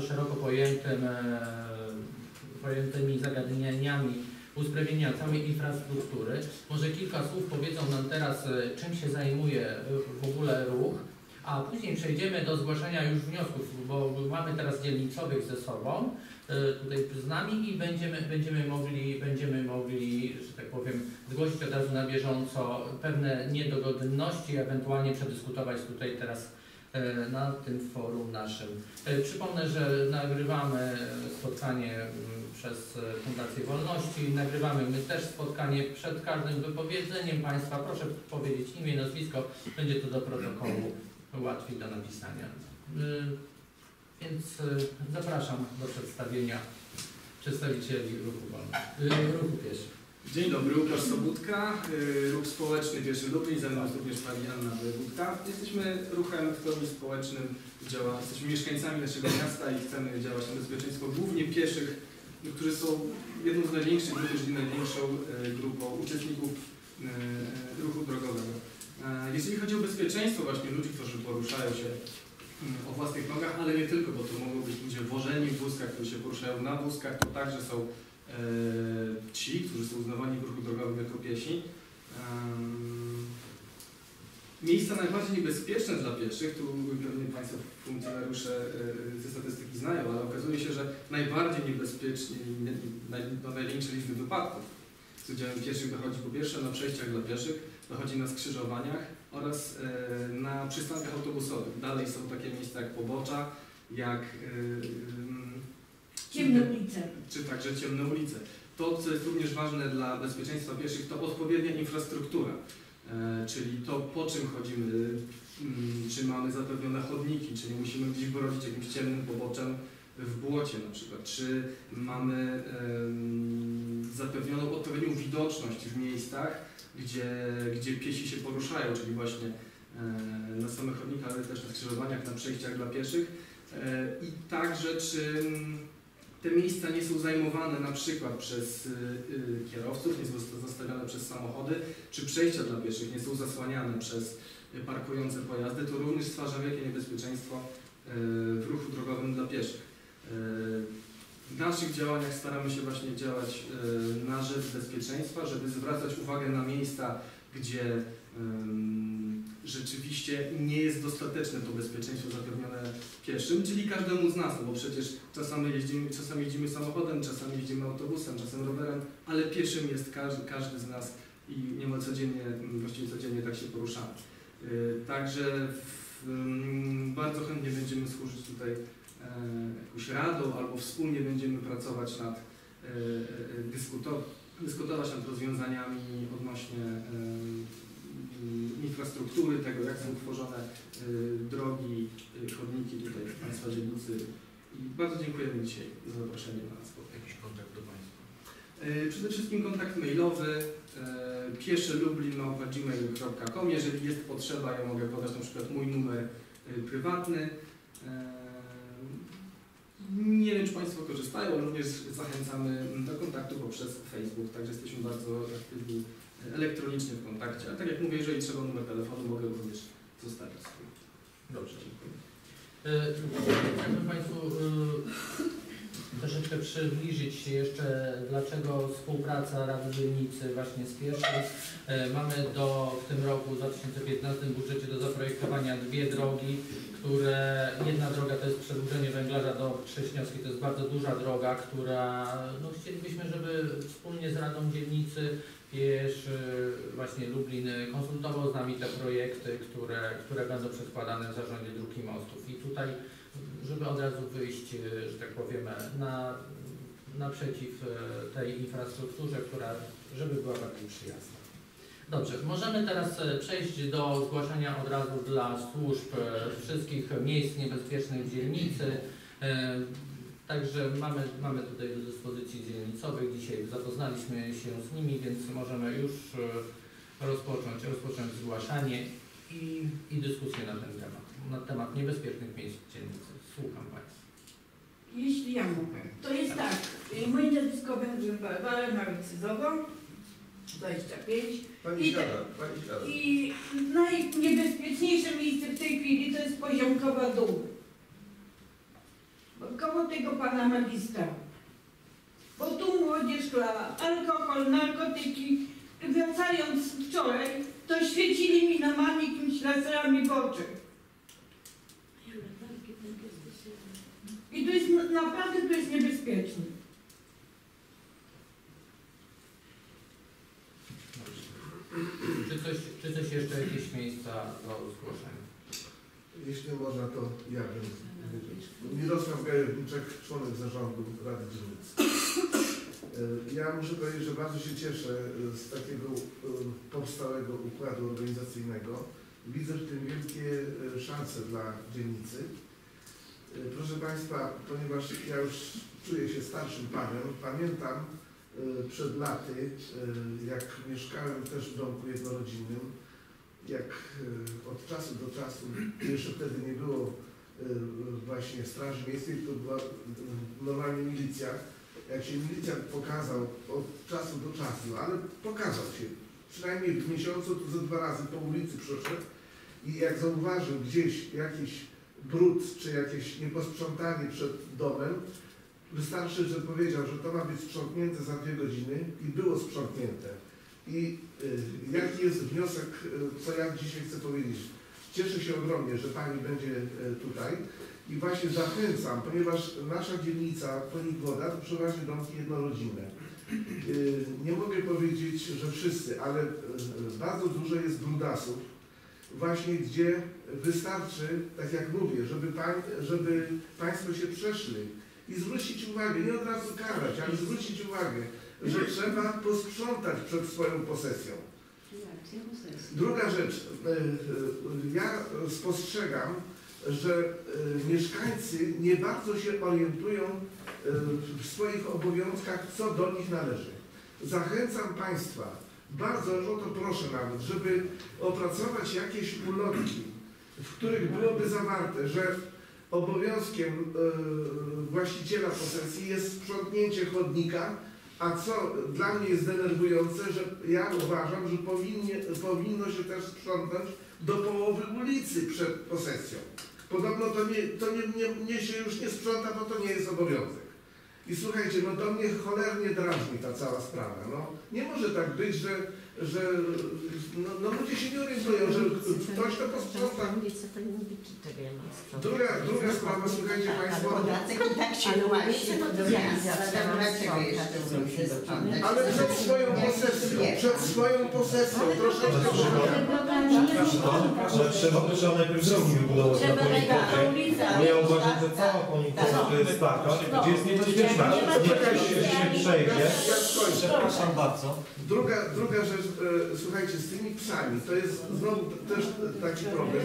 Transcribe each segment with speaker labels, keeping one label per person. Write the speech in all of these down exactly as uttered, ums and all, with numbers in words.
Speaker 1: szeroko pojętym, pojętymi zagadnieniami usprawnienia całej infrastruktury. Może kilka słów powiedzą nam teraz, czym się zajmuje w ogóle ruch, a później przejdziemy do zgłaszania już wniosków, bo mamy teraz dzielnicowych ze sobą, tutaj z nami i będziemy, będziemy, mogli, będziemy mogli, że tak powiem, zgłosić od razu na bieżąco pewne niedogodności, ewentualnie przedyskutować tutaj teraz na tym forum naszym. Przypomnę, że nagrywamy spotkanie przez Fundację Wolności, nagrywamy my też spotkanie przed każdym wypowiedzeniem Państwa. Proszę powiedzieć imię, nazwisko, będzie to do protokołu łatwiej do napisania. Więc zapraszam do przedstawienia przedstawicieli ruchu wolnego, ruchu pieszych.
Speaker 2: Dzień dobry, Łukasz Sobudka, Ruch Społeczny Pieszy Lublin, ze mną jest również pani Anna Wojewódka. Jesteśmy ruchem w pełni społecznym, działa, jesteśmy mieszkańcami naszego miasta i chcemy działać na bezpieczeństwo głównie pieszych, którzy są jedną z największych grup, jeżeli największą grupą uczestników ruchu drogowego. Jeżeli chodzi o bezpieczeństwo właśnie ludzi, którzy poruszają się o własnych nogach, ale nie tylko, bo to mogą być ludzie wożeni w wózkach, którzy się poruszają na wózkach, to także są ci, którzy są uznawani w ruchu drogowym jako piesi. Miejsca najbardziej niebezpieczne dla pieszych, tu pewnie Państwo funkcjonariusze ze statystyki znają, ale okazuje się, że najbardziej niebezpiecznie i do największej liczby wypadków z udziałem pieszych dochodzi po pierwsze na przejściach dla pieszych, dochodzi na skrzyżowaniach oraz na przystankach autobusowych. Dalej są takie miejsca jak pobocza, jak
Speaker 3: ciemne ulice.
Speaker 2: Czy także ciemne ulice. To, co jest również ważne dla bezpieczeństwa pieszych, to odpowiednia infrastruktura, e, czyli to, po czym chodzimy, m, czy mamy zapewnione chodniki, czy nie musimy gdzieś brodzić jakimś ciemnym poboczem w błocie na przykład, czy mamy e, zapewnioną odpowiednią widoczność w miejscach, gdzie, gdzie piesi się poruszają, czyli właśnie e, na samych chodnikach, ale też na skrzyżowaniach, na przejściach dla pieszych. E, I także, czy te miejsca nie są zajmowane na przykład przez y, y, kierowców, nie są zastawiane przez samochody, czy przejścia dla pieszych nie są zasłaniane przez y, parkujące pojazdy, to również stwarza wielkie niebezpieczeństwo y, w ruchu drogowym dla pieszych. Y, w naszych działaniach staramy się właśnie działać y, na rzecz bezpieczeństwa, żeby zwracać uwagę na miejsca, gdzie y, rzeczywiście nie jest dostateczne to bezpieczeństwo zapewnione pieszym, czyli każdemu z nas, no bo przecież czasami jeździmy, czasami jeździmy samochodem, czasami jeździmy autobusem, czasem rowerem, ale pieszym jest każdy, każdy z nas i niemal codziennie, właściwie codziennie tak się poruszamy. Yy, także w, yy, bardzo chętnie będziemy służyć tutaj yy, jakąś radą albo wspólnie będziemy pracować nad, yy, dyskutować, dyskutować nad rozwiązaniami odnośnie yy, infrastruktury, tego jak są tworzone y, drogi, y, chodniki tutaj w Państwa dzielnicy. I bardzo dziękujemy dzisiaj za zaproszenie na spotkanie.
Speaker 1: Jakiś kontakt do Państwa?
Speaker 2: Y, przede wszystkim kontakt mailowy y, pieszy lublin małpa gmail kropka com. Jeżeli jest potrzeba, ja mogę podać na przykład mój numer y, prywatny. Y, nie wiem, czy Państwo korzystają, ale również zachęcamy do kontaktu poprzez Facebook, także jesteśmy bardzo aktywni elektronicznie w kontakcie, ale tak jak mówię, jeżeli trzeba numer telefonu, mogę również zostawić swój.
Speaker 1: Dobrze, dziękuję. Chciałbym Państwu y, troszeczkę przybliżyć się jeszcze, dlaczego współpraca Rady Dzielnicy właśnie z pieszych. Y, mamy do, w tym roku, w dwa tysiące piętnastym budżecie do zaprojektowania dwie drogi, które, jedna droga to jest przedłużenie węglarza do Trześniowskiej, to jest bardzo duża droga, która, no chcielibyśmy, żeby wspólnie z Radą Dzielnicy Pieszy, właśnie Lublin konsultował z nami te projekty, które, które będą przedkładane w Zarządzie Dróg i Mostów. I tutaj, żeby od razu wyjść, że tak powiem, na, naprzeciw tej infrastrukturze, która, żeby była bardziej przyjazna. Dobrze, możemy teraz przejść do zgłaszania od razu dla służb wszystkich miejsc niebezpiecznych w dzielnicy. Także mamy, mamy tutaj do dyspozycji dzielnicowych, dzisiaj zapoznaliśmy się z nimi, więc możemy już rozpocząć, rozpocząć zgłaszanie i, i dyskusję na ten temat, na temat niebezpiecznych miejsc w dzielnicy. Słucham Państwa.
Speaker 3: Jeśli ja mogę, to jest tak, moje nazwisko będzie Barbara Marycyzową, dwadzieścia pięć.
Speaker 4: Pani siada, pani siada.
Speaker 3: I najniebezpieczniejsze miejsce w tej chwili to jest Poziomkowa Dół. Bo koło tego pana magistra. Bo tu młodzież chlała, alkohol, narkotyki. Wracając wczoraj, to świecili mi na mamie jakimiś laserami w oczy. I to jest naprawdę to jest niebezpieczne.
Speaker 1: Czy coś, czy coś jeszcze, jakieś miejsca do zgłoszenia?
Speaker 4: Jeśli można, to ja bym powiedzieć. Mirosław Gajewniczek, członek zarządu Rady Dzielnicy. Ja muszę powiedzieć, że bardzo się cieszę z takiego powstałego układu organizacyjnego. Widzę w tym wielkie szanse dla dzielnicy. Proszę Państwa, ponieważ ja już czuję się starszym panem, pamiętam przed laty, jak mieszkałem też w domku jednorodzinnym, jak od czasu do czasu, jeszcze wtedy nie było właśnie straży miejskiej, to była normalnie milicja. Jak się milicjant pokazał od czasu do czasu, ale pokazał się, przynajmniej w miesiącu, to ze dwa razy po ulicy przeszedł i jak zauważył gdzieś jakiś brud czy jakieś nieposprzątanie przed domem, wystarczy, że powiedział, że to ma być sprzątnięte za dwie godziny i było sprzątnięte. I y, jaki jest wniosek, y, co ja dzisiaj chcę powiedzieć? Cieszę się ogromnie, że Pani będzie y, tutaj i właśnie zachęcam, ponieważ nasza dzielnica Ponik-Woda to przeważnie domki jednorodzinne. Y, nie mogę powiedzieć, że wszyscy, ale y, bardzo dużo jest brudasów, właśnie gdzie wystarczy, tak jak mówię, żeby, pań, żeby Państwo się przeszli i zwrócić uwagę, nie od razu karać, ale zwrócić uwagę, że trzeba posprzątać przed swoją posesją. Druga rzecz, ja spostrzegam, że mieszkańcy nie bardzo się orientują w swoich obowiązkach, co do nich należy. Zachęcam Państwa, bardzo o to proszę nawet, żeby opracować jakieś ulotki, w których byłoby zawarte, że obowiązkiem właściciela posesji jest sprzątnięcie chodnika, a co dla mnie jest denerwujące, że ja uważam, że powinnie, powinno się też sprzątnąć do połowy ulicy przed posesją. Podobno to, nie, to nie, nie, nie się już nie sprząta, bo to nie jest obowiązek. I słuchajcie, no to mnie cholernie drażni ta cała sprawa. No, nie może tak być, że, że no, no ludzie się nie orientują, że ktoś to posprząta. Druga, druga sprawa, słuchajcie Państwo. Ale przed swoją posesją, przed swoją posesją, troszeczkę.
Speaker 5: Że trzeba, trzeba najpierw drogi wybudować na Ponik-Wodzie. Bo ja uważam, że cała Ponik-Woda to jest taka, gdzie jest niebezpieczna. Nie się przejdzie. Przepraszam bardzo.
Speaker 4: Druga, druga rzecz, e, słuchajcie, z tymi psami, to jest znowu też taki problem.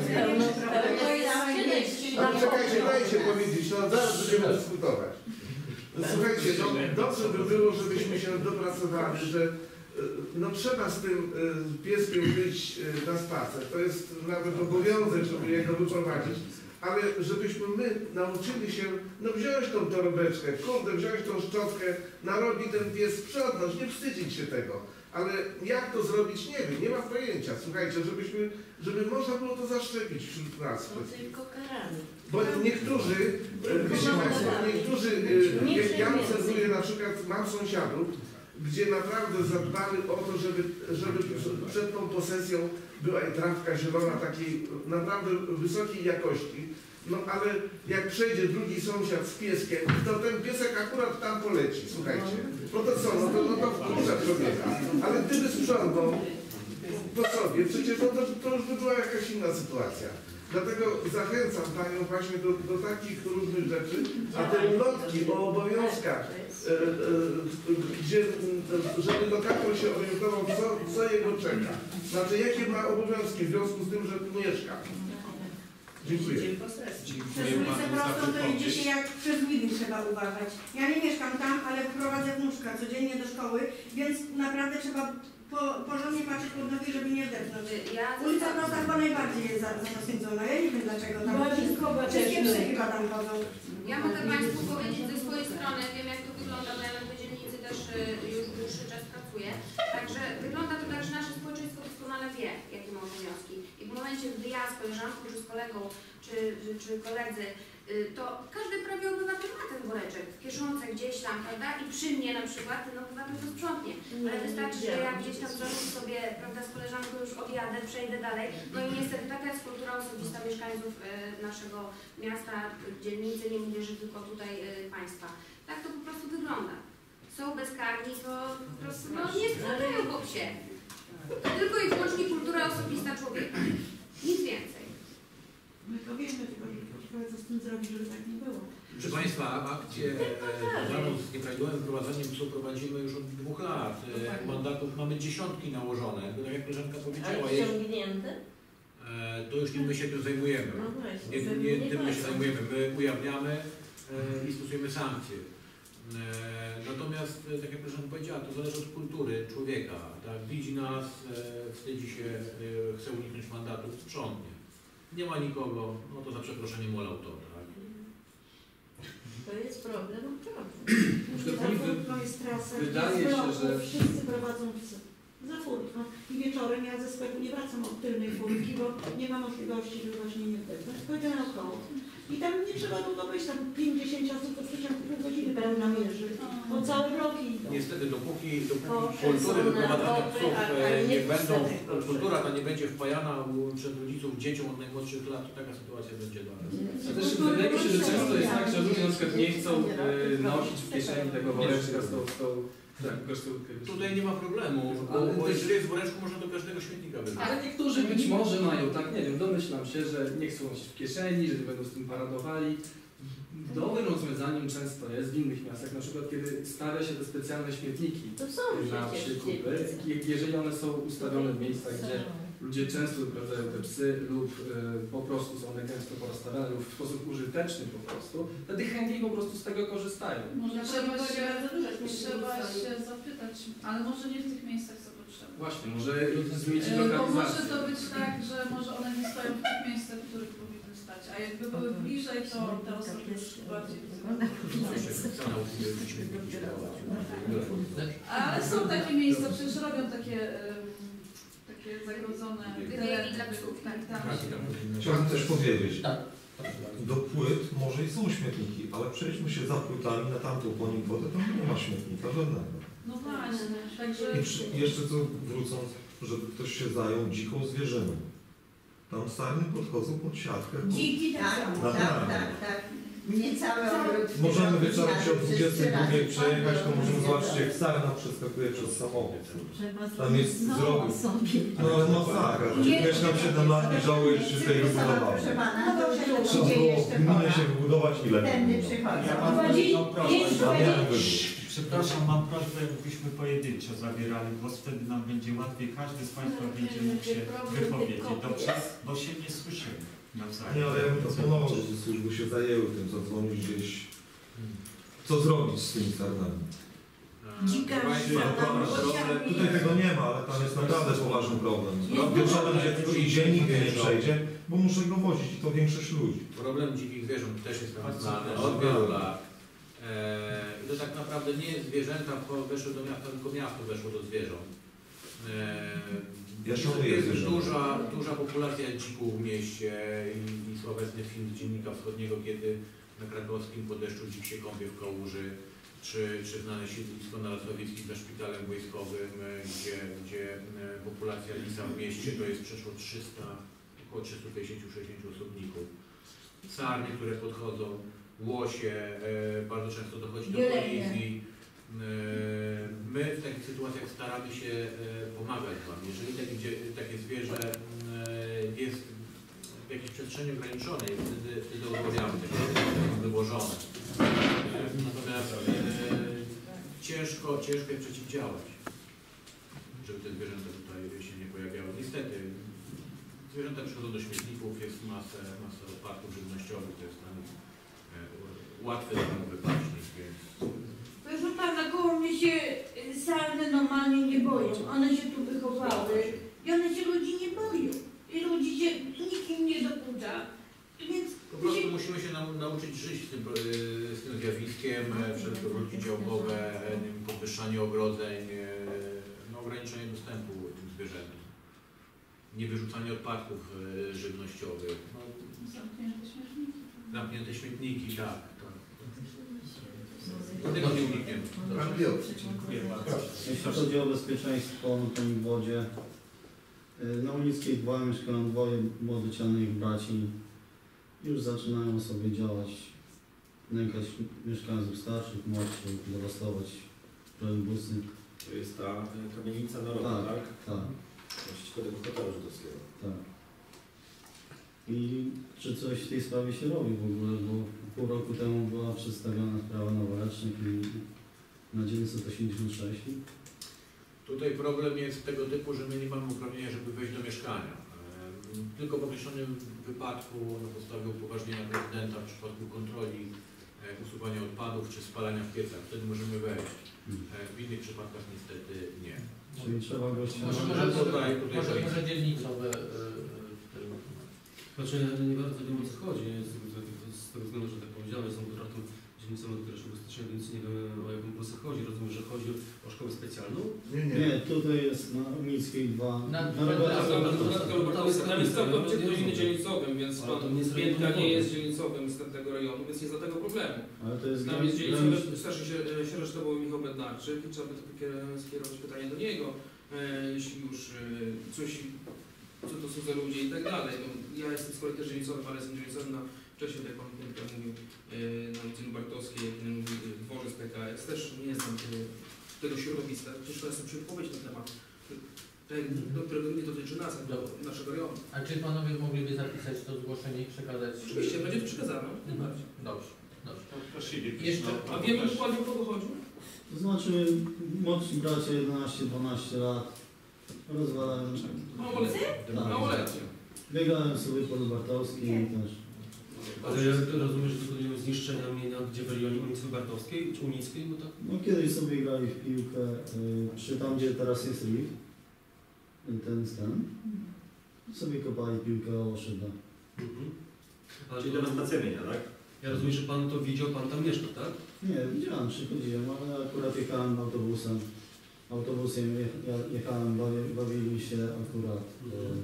Speaker 4: Ale czekajcie, dajcie powiedzieć, no zaraz będziemy dyskutować. Słuchajcie, no, dobrze by było, żebyśmy się dopracowali, że no trzeba z tym pieskiem wyjść na spacer. To jest nawet obowiązek, żeby jego wyprowadzić. Ale żebyśmy my nauczyli się, no wziąć tą torebeczkę, kurde, wziąć tą szczotkę, narobi ten pies sprzątnąć, nie wstydzić się tego. Ale jak to zrobić, nie wiem, nie mam pojęcia. Słuchajcie, żebyśmy, żeby można było to zaszczepić wśród nas.
Speaker 6: Tylko karami.
Speaker 4: Bo niektórzy, wiecie Państwo, niektórzy, ja obserwuję na przykład, mam sąsiadów, gdzie naprawdę zadbali o to, żeby, żeby przed tą posesją była i trawka zielona takiej naprawdę wysokiej jakości. No ale jak przejdzie drugi sąsiad z pieskiem, to ten piesek akurat tam poleci, słuchajcie. No to co, no to, no to wkurza człowieka. Ale gdyby sprzątnął po sobie, przecież no to, to już by była jakaś inna sytuacja. Dlatego zachęcam Panią właśnie do, do takich różnych rzeczy, a te ulotki o obowiązkach, e, e, gdzie, żeby lokator się orientował, co, co jego czeka. Znaczy, jakie ma obowiązki w związku z tym, że tu mieszka. Dziękuję.
Speaker 7: Przez ulicę prostą to idzie się jak przez Widin, trzeba uważać. Ja nie mieszkam tam, ale prowadzę wnuczka codziennie do szkoły, więc naprawdę trzeba po, porządnie patrzeć pod nogi, żeby nie zdechnąć.
Speaker 6: Ja
Speaker 7: Ulica prosta chyba najbardziej jest zasądzona. Ja nie wiem dlaczego tam wszystkie psy chyba tam chodzą.
Speaker 6: Ja mogę Państwu powiedzieć ze swojej strony, wiem jak to wygląda, bo ja na tej dzielnicy też y, już dłuższy czas pracuję. Także wygląda to tak, że nasze społeczeństwo doskonale wie, jakie ma obowiązki. I w momencie, gdy ja z koleżanką, czy z kolegą, czy, czy, czy koledzy, y, to każdy prawie obywatel ma te woreczek w kieszonce gdzieś tam, prawda, i przy mnie na przykład ten obywatel to sprzątnie. Ale wystarczy, że ja gdzieś tam zarzucę sobie, prawda, z koleżanką już odjadę, przejdę dalej. No i niestety taka jest kultura osobista mieszkańców y, naszego miasta, dzielnicy, nie mówię, że tylko tutaj y, państwa. Tak to po prostu wygląda. Są bezkarni, to po prostu no, nie sprzątają po psie. To tylko i wyłącznie kultura osobista człowieka. Nic więcej.
Speaker 7: My to wiemy, tylko że co z tym zrobić, żeby tak nie było.
Speaker 8: Proszę Państwa, akcję związaną z nieprawidłowym prowadzeniem psów prowadzimy już od dwóch lat. E, Mandatów mamy dziesiątki nałożone, bo tak jak koleżanka powiedziała, jest, e, to już nie my się tym zajmujemy. Nie, nie tym my się zajmujemy. My ujawniamy e, i stosujemy sankcje. E, natomiast, e, tak jak koleżanka powiedziała, to zależy od kultury człowieka. Tak? Widzi nas, e, wstydzi się, e, chce uniknąć mandatu, sprzątnie. Nie ma nikogo, no to za przeproszeniem olał to, tak?
Speaker 9: To jest problem, problem.
Speaker 7: To jest trasa,
Speaker 2: Wydaje
Speaker 7: jest
Speaker 2: się,
Speaker 7: bloków,
Speaker 2: że-
Speaker 7: wszyscy prowadzą psy. Za furtką. I wieczorem ja ze sklepu nie wracam od tylnej furtki, bo nie ma możliwości, żeby właśnie nie wdechnąć. Pójdę naokoło. I tam nie trzeba długo być, tam pięćdziesiąt osób to w przeciągu pół godziny pełna mierzy. Bo całe bloki idą.
Speaker 8: Niestety, dopóki, dopóki
Speaker 9: Poszedł
Speaker 8: kultury
Speaker 9: są na
Speaker 8: wyprowadzania
Speaker 9: dopy,
Speaker 8: psów
Speaker 9: a- a
Speaker 8: e,
Speaker 9: nie
Speaker 8: nie będą,
Speaker 9: pustenek poszedł.
Speaker 8: kultura ta nie będzie wpajana u- przez rodziców dzieciom od najmłodszych lat, to taka sytuacja będzie dla nas.
Speaker 2: A też wydaje mi się, że często jest tak, że ludzie na przykład nie chcą e, nosić w kieszeni tego woreczka z tą, z tą tak, koszulkę.
Speaker 8: Tutaj nie ma problemu, bo,
Speaker 2: Ale
Speaker 8: bo
Speaker 2: też-
Speaker 8: jeżeli jest w woreczku, można do każdego śmietnika wybrać.
Speaker 2: Ale niektórzy być może mają, tak nie wiem, domyślam się, że nie chcą nosić w kieszeni, że nie będą z tym paradowali. Dobrym rozwiązaniem często jest w innych miastach, na przykład kiedy stawia się te specjalne śmietniki
Speaker 9: To są
Speaker 2: na
Speaker 9: przecież
Speaker 2: przykupy,
Speaker 9: dzielnice.
Speaker 2: jeżeli one są ustawione w miejscach, gdzie ludzie często wyprowadzają te psy lub y, po prostu są one często porozstawiane lub w sposób użyteczny po prostu, wtedy chętniej po prostu z tego korzystają.
Speaker 10: Może
Speaker 7: Ja
Speaker 10: trzeba
Speaker 7: powiem,
Speaker 10: się,
Speaker 7: że bardzo dużo śmieci
Speaker 10: trzeba
Speaker 7: zostali.
Speaker 10: się zapytać, ale może nie w tych miejscach, co potrzeba.
Speaker 2: Właśnie, może zmienić
Speaker 10: E, Bo może
Speaker 2: lokalizację.
Speaker 10: to być tak, że może one nie stoją w tych miejscach, w których powinny stać, a jakby były bliżej, to te osoby już bardziej
Speaker 8: Co nauczyciel śmietniki się dawać.
Speaker 10: Ale są takie miejsca, przecież robią takie, em, takie zagrodzone
Speaker 6: Wybiegi dla psów,
Speaker 10: tak, tak.
Speaker 5: Chciałbym też powiedzieć,
Speaker 1: Tak.
Speaker 5: do płyt może i są śmietniki, ale przejdźmy się za płytami na tamtą po nim wodę, tam nie ma śmietnika żadnego.
Speaker 10: No właśnie, także...
Speaker 5: I przy, jeszcze co wrócąc, żeby ktoś się zajął dziką zwierzyną. Tam sarny podchodzą pod siatkę.
Speaker 3: Dziki tak
Speaker 9: Tak,
Speaker 3: samo.
Speaker 9: tak, tak, tak. Nie całe ogród.
Speaker 5: Możemy wieczorem się o dwudziestej drugiej przejechać, to możemy zobaczyć, jak sarna przeskakuje przez samochód. Tam jest zrobił. No masakra. Mieszkam siedem lat i żałuję, że się tej wybudowałem.
Speaker 9: Proszę pana,
Speaker 3: No
Speaker 9: to
Speaker 3: dobrze,
Speaker 9: się
Speaker 5: Trzeba
Speaker 9: ludzie
Speaker 5: było
Speaker 9: jeszcze
Speaker 5: w gminie się
Speaker 9: chodzą.
Speaker 5: wybudować ile?
Speaker 9: Tędy przychodzą.
Speaker 5: A miałem wybór.
Speaker 11: Przepraszam, mam prośbę, jakbyśmy pojedynczo zabierali głos, wtedy nam będzie łatwiej, każdy z Państwa będzie mógł się wypowiedzieć, dobrze? Bo się nie słyszymy nawzajem.
Speaker 5: Nie, ale ja bym proponował, żeby służby się zajęły tym, zadzwonić gdzieś, co zrobić z tymi sarnami.
Speaker 3: Dzika
Speaker 8: Słuchajcie,
Speaker 3: sarna,
Speaker 8: problem-
Speaker 5: Tutaj tego nie ma, ale tam jest naprawdę poważny problem. Wieczorem dziecko idzie, nigdy nie przejdzie, bo muszę go wozić i to większość ludzi.
Speaker 8: Problem dzikich zwierząt też jest nam znany od wielu lat. Eee, I to tak naprawdę nie zwierzęta weszły do miasta, tylko miasto weszło do zwierząt. Eee,
Speaker 5: Ja szanuję
Speaker 8: jest
Speaker 5: zwierzęta.
Speaker 8: duża, duża populacja dzików w mieście i, i sławetny film z Dziennika Wschodniego, kiedy na krakowskim po deszczu dzik się kąpie w kałuży, czy, czy znane siedlisko na Lasowickim za szpitalem wojskowym, e, gdzie, gdzie e, populacja lisa w mieście to jest przeszło trzysta, około trzysta pięćdziesiąt sześćdziesiąt osobników. Sarny, które podchodzą, łosie, e, bardzo często dochodzi do
Speaker 3: Jelenie.
Speaker 8: kolizji. E, my w takich sytuacjach staramy się e, pomagać Wam. Jeżeli takie, dzie- takie zwierzę e, jest w jakiejś przestrzeni ograniczonej, wtedy, wtedy odmawiamy tego, jest wyłożone. E, natomiast e, ciężko, ciężko jest przeciwdziałać, żeby te zwierzęta tutaj się nie pojawiały. Niestety, zwierzęta przychodzą do śmietników, jest masę, masę odpadków żywnościowych, to jest dla nich e, łatwy domowy paśnik, więc
Speaker 3: Proszę pana, koło mnie się y, sarny normalnie nie boją. One się tu wychowały i one się ludzi nie boją. I ludzi się, nikt im nie dokucza. Więc
Speaker 8: po prostu musimy się nau nauczyć żyć z tym, e, z tym zjawiskiem, e, wszelkie rurki działkowe, e, nie wiem, podwyższanie ogrodzeń, e, no, ograniczenie dostępu tym zwierzętom. Nie wyrzucanie odpadków e, żywnościowych. No,
Speaker 10: Zamknięte śmietniki.
Speaker 8: zamknięte śmietniki, tak. tak. Tego nie unikniemy.
Speaker 4: Pan Piotr.
Speaker 11: Dziękuję bardzo.
Speaker 12: Jeśli chodzi o bezpieczeństwo na tym wodzie, na Ulickiej dwa mieszkają dwoje młodocianych braci. Już zaczynają sobie działać, nękać mieszkańców starszych, młodszych, dewastować busy.
Speaker 13: To jest ta kamienica narodowa,
Speaker 12: Tak,
Speaker 13: tak?
Speaker 12: tak.
Speaker 13: Właściwie tego hotelu żydowskiego.
Speaker 12: Tak. I czy coś w tej sprawie się robi w ogóle, bo pół roku temu była przedstawiona sprawa Noworecznik i na dziewięćset osiemdziesiąt sześć.
Speaker 8: Tutaj problem jest tego typu, że my nie mamy uprawnienia, żeby wejść do mieszkania. Ehm, Tylko w określonym wypadku na podstawie upoważnienia prezydenta w przypadku kontroli e, usuwania odpadów czy spalania w piecach, wtedy możemy wejść. E, W innych przypadkach niestety nie.
Speaker 12: Czyli trzeba go
Speaker 1: Może,
Speaker 12: ściągnąć.
Speaker 1: może,
Speaker 8: tutaj, tutaj
Speaker 1: może,
Speaker 8: wejść.
Speaker 1: może dzielnicowe. y,
Speaker 14: Znaczy ja nie bardzo wiem o co chodzi, z, z, z tego względu, że tak powiedziałem, są kontraktą dzielnicowym od pierwszego stycznia, więc nie wiem o jaką głosę chodzi. Rozumiem, że chodzi o szkołę specjalną?
Speaker 4: Nie, nie.
Speaker 12: Nie, tutaj jest na Ulickiej dwa.
Speaker 1: Na-
Speaker 12: na Robercie.
Speaker 15: Tam jest całkowicie godziny dzielnicowym, więc
Speaker 14: Ale to nie jest
Speaker 15: Piętka
Speaker 14: rejon
Speaker 15: nie jest
Speaker 14: wyborczy.
Speaker 15: dzielnicowym z tego rejonu, więc nie za tego problemu.
Speaker 12: Ale to jest
Speaker 15: Tam jest
Speaker 12: granic-
Speaker 15: dzielnicowy starszy się- sierżant sztabowy Michał Bednarczyk i trzeba by to kier- skierować pytanie do niego, e, jeśli już e, coś, co to są za ludzie i tak dalej. No, ja jestem z kolei też dzielnicowym, ale jestem dzielnicowym na wcześniej, tak jak pan Piętka mówił, e, na ulicy Lubartowskiej, jak pan mówił, dworzec P K S, też nie znam tego, tego środowiska, przecież to jest przypowiedź na temat, ten, do którego nie dotyczy nas, ale do naszego rejonu.
Speaker 1: A czy panowie mogliby zapisać to zgłoszenie i przekazać?
Speaker 15: Oczywiście, będzie to przekazane, najbardziej.
Speaker 1: Dobrze, dobrze.
Speaker 11: Prosili,
Speaker 1: Jeszcze,
Speaker 15: A wiemy dokładnie o kogo chodzi?
Speaker 12: To znaczy młodsi bracia jedenaście dwanaście lat rozwalają.
Speaker 15: Małoletni.
Speaker 12: Tak.
Speaker 15: Małoletni.
Speaker 12: Biegają sobie po Lubartowskiej i też.
Speaker 14: Ale ja rozumiem, że dokonują zniszczenia mienia gdzie w rejonie ulicy Lubartowskiej czy Unickiej, bo tak?
Speaker 12: No kiedyś sobie grali w piłkę y, przy tam, gdzie teraz jest R I F. y, Ten stan. Sobie kopali piłkę o szybę.
Speaker 14: Mhm. Ale
Speaker 13: Czyli
Speaker 14: to,
Speaker 13: dewastacja mienia, tak?
Speaker 14: ja rozumiem, że pan to widział, pan tam mieszka, tak?
Speaker 12: Nie, widziałem, przychodziłem, ale akurat jechałem autobusem. Autobusem je, ja, jechałem, bawi, bawili się akurat
Speaker 14: Mhm.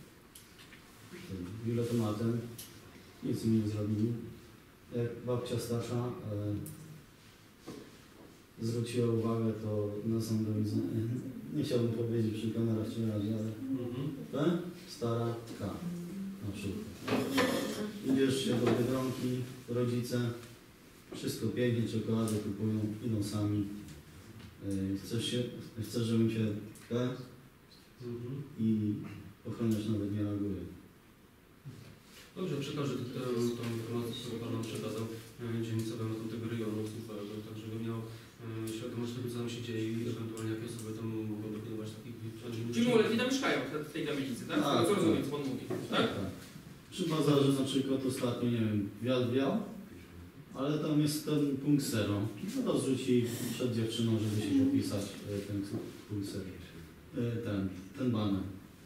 Speaker 12: e, tym biletomatem. Nic mi nie zrobili. Jak babcia starsza e, zwróciła uwagę, to na sam do widzenia. Nie chciałbym powiedzieć przy kamerach czy razie, ale
Speaker 14: Mhm.
Speaker 12: P, stara K na przykład. Idziesz się do Biedronki, rodzice, wszystko pięknie, czekolady kupują, idą sami. Yy, Chcesz, się, chcesz żebym cię P
Speaker 14: Mhm.
Speaker 12: i ochroniarz nawet nie reaguje.
Speaker 14: Dobrze, przekażę tę tą informację, którą Pan nam przekazał e, dzielnicowemu tego rejonu służbowego, tak żeby miał e, świadomość tego, co tam się dzieje i ewentualnie jakie osoby tam mogą dokonywać takich czynów.
Speaker 15: Ci małoletni tam mieszkają w tej kamienicy, tak?
Speaker 12: Tak,
Speaker 15: Co rozumiem,
Speaker 12: tak.
Speaker 15: co pan mówi,
Speaker 12: Tak,
Speaker 15: tak?
Speaker 12: tak. Przy bazarze na przykład ostatnio, nie wiem, wiatr wiał, ale tam jest ten punkt zero. No to zrzuci przed dziewczyną, żeby się popisać e, ten punkt zero. E, Ten, ten baner.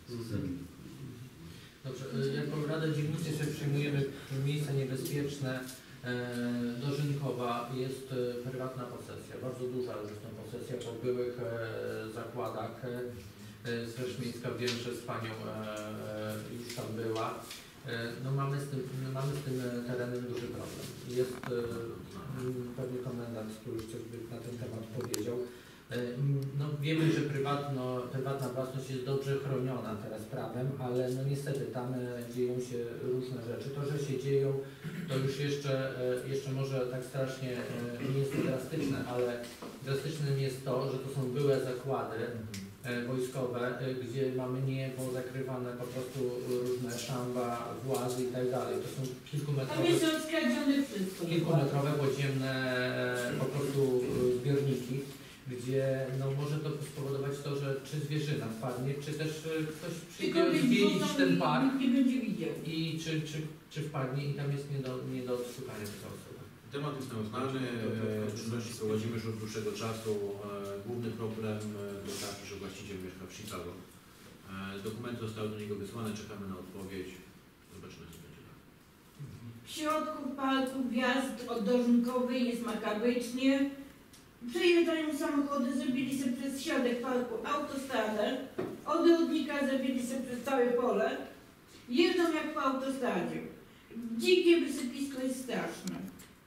Speaker 1: Dobrze, y, jako Rada Dzielnicy sobie przyjmujemy miejsca niebezpieczne. E, Dożynkowa jest e, prywatna posesja, bardzo duża już jest to posesja po byłych e, zakładach. E, Straż Miejska wiem, że z Panią e, e, już tam była. E, No mamy z tym, mamy z tym terenem duży problem. Jest e, m, pewnie komendant, który już coś by na ten temat powiedział. E, No, wiemy, że prywatno, prywatna własność jest dobrze chroniona teraz prawem, ale no niestety tam e, dzieją się różne rzeczy. To, że się dzieją, to już jeszcze, e, jeszcze może tak strasznie e, nie jest drastyczne, ale drastycznym jest to, że to są byłe zakłady e, wojskowe, e, gdzie mamy niebo zakrywane po prostu różne szamba, włazy i tak dalej. To są
Speaker 3: Tam
Speaker 1: kilkumetrowe,
Speaker 3: jest rozkradzione wszystko.
Speaker 1: kilkumetrowe podziemne e, po prostu e, zbiorniki, gdzie no, może to spowodować to, że czy zwierzyna wpadnie, czy też e, ktoś przyjdzie
Speaker 3: Tylko
Speaker 1: zwiedzić ten park
Speaker 3: nikt nie będzie widział.
Speaker 1: i czy, czy, czy wpadnie i tam jest nie do, nie do odszukania taka osoba.
Speaker 8: Temat jest nam znany, e, czynności prowadzimy już od dłuższego czasu. E, Główny problem e, to taki, że właściciel mieszka w Chicago. E, Dokumenty zostały do niego wysłane, czekamy na odpowiedź. Zobaczymy, co będzie dalej.
Speaker 3: W środku parku wjazd od Dożynkowej jest makabrycznie. Przejeżdżają samochody, zrobili sobie przez środek parku autostradę. Od Rudnika zrobili sobie przez całe pole. Jeżdżą jak po autostradzie. Dzikie wysypisko jest straszne.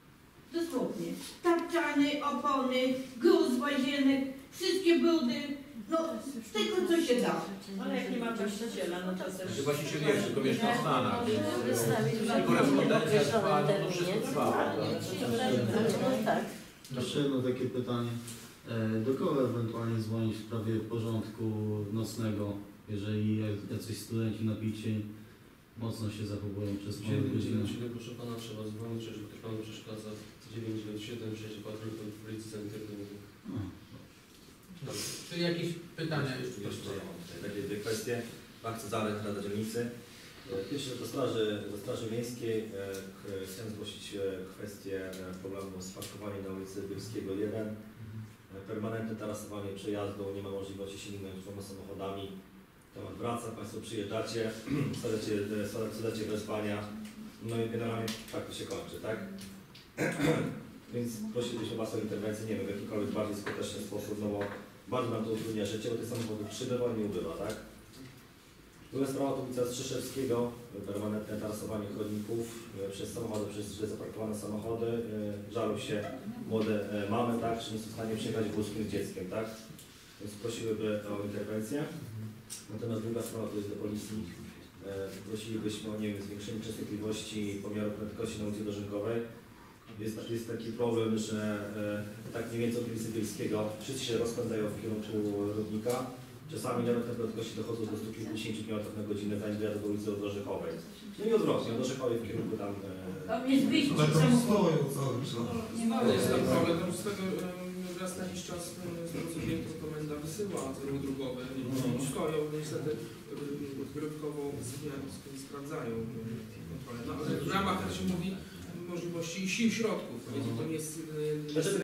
Speaker 3: Dosłownie. Tapczany, opony, gruz z łazienek, wszystkie brudy. No, z tego co się da.
Speaker 9: Ale jak nie ma właściciela, no to też...
Speaker 8: Że właściciel jest, tylko mieszka w Stanach, więc
Speaker 9: Wystawić
Speaker 8: i korespondencja trwa, no to wszystko trwa.
Speaker 9: Tak.
Speaker 12: Jeszcze jedno takie pytanie. E, Do kogo ewentualnie dzwonić w sprawie porządku nocnego, jeżeli jacyś studenci napici mocno się zachowują przez ponad godzinę?
Speaker 14: dziewięć dziewięć siedem, proszę pana, trzeba dzwonić, jeżeli ktoś panu przeszkadza. dziewięć dziewięć siedem, sześć patrol policji sanitarnej.
Speaker 1: Czy jakieś pytania jeszcze?
Speaker 13: Jeszcze ja mam tutaj takie dwie kwestie. Bardzo Zarek, Rada Dzielnicy. Pierwsze do Straży, do Straży Miejskiej e, ch- chciałem zgłosić e, kwestię e, problemu z parkowaniem na ulicy Bielskiego jeden. E, Permanentne tarasowanie przejazdu, nie ma możliwości sięgnąć dwoma samochodami. Temat wraca, Państwo przyjeżdżacie, wsadzacie, e, wsadzacie wezwania, no i generalnie tak to się kończy, tak? Więc prosilibyśmy Was o interwencję, nie wiem, w jakikolwiek bardziej skuteczny sposób, no bo bardzo nam to utrudnia życie, bo tych samochodów przybywa i nie ubywa, tak? Druga sprawa to ulica Strzeszewskiego, permanentne tarasowanie chodników e, przez samochody, przez źle zaparkowane samochody. E, żalą się młode e, mamy, tak, czy nie są w stanie przyjechać wózkiem z dzieckiem, tak? Więc prosiłyby o interwencję. Natomiast druga sprawa to jest do policji. E, prosilibyśmy o, nie wiem, zwiększenie częstotliwości pomiaru prędkości na ulicy Dożynkowej. Jest, jest taki problem, że e, tak mniej więcej od ulicy Bielskiego wszyscy się rozpędzają w kierunku Rudnika. Czasami nawet te prędkości dochodzą do stu kilkudziesięciu kilometrów na godzinę, zanim dojadą do ulicy Orzeckowej. No i odwrotnie, od Orzeckowej w kierunku tam... E...
Speaker 3: Tam jest wyjście
Speaker 5: Ale tam
Speaker 3: samochodu.
Speaker 5: stoją cały czas.
Speaker 15: No, jest ten problem, tam z tego e, raz na jakiś czas e, z tego co wiem, to komenda wysyła ruch drogowy i
Speaker 5: No.
Speaker 15: stoją, niestety e, grupkowo sprawdzają e, kontrolę. No, ale w ramach, jak się mówi, możliwości i sił środków. To nie jest, e,
Speaker 13: Znaczy,